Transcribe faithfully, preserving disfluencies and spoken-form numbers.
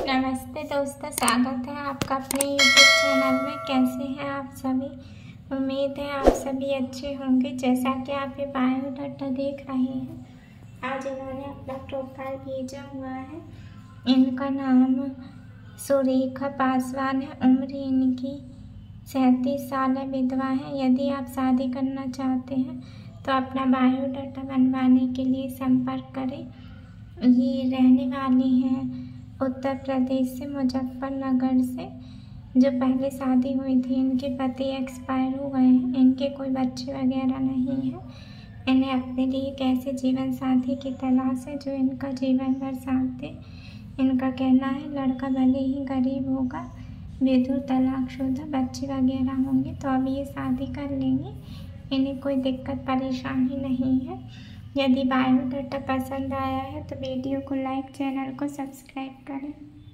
नमस्ते दोस्तों, स्वागत है आपका अपने यूट्यूब चैनल में। कैसे हैं आप सभी? उम्मीद है आप सभी अच्छे होंगे। जैसा कि आप ये बायोडाटा देख रहे हैं, आज इन्होंने अपना प्रोफाइल भेजा हुआ है। इनका नाम सुरेखा पासवान है। उम्र इनकी सैंतीस साल है, विधवा है। यदि आप शादी करना चाहते हैं तो अपना बायोडाटा बनवाने के लिए संपर्क करें। ये रहने वाली हैं उत्तर प्रदेश से, मुजफ्फरनगर से। जो पहले शादी हुई थी, इनके पति एक्सपायर हो गए हैं। इनके कोई बच्चे वगैरह नहीं हैं। इन्हें अपने लिए एक ऐसे जीवन साथी की तलाश है जो इनका जीवन भर साथ दे। इनका कहना है लड़का भले ही गरीब होगा, विधवा, तलाकशुदा, बच्चे वगैरह होंगे तो अब ये शादी कर लेंगे। इन्हें कोई दिक्कत परेशानी नहीं है। यदि बायोडाटा पसंद आया है तो वीडियो को लाइक, चैनल को सब्सक्राइब करें।